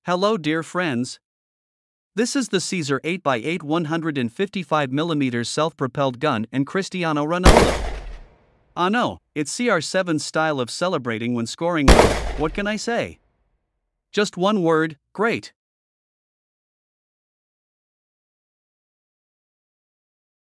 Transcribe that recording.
Hello dear friends. This is the Caesar 8x8 155mm self-propelled gun and Cristiano Ronaldo. Ah no, it's CR7's style of celebrating when scoring. What can I say? Just one word, great.